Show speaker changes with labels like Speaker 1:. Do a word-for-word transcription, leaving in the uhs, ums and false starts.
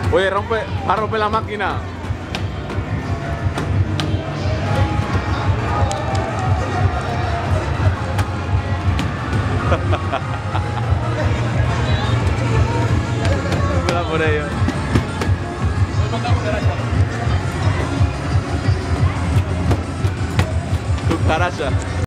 Speaker 1: Oye, rompe, va a romper la máquina. Rómpela por ello. Cucaracha.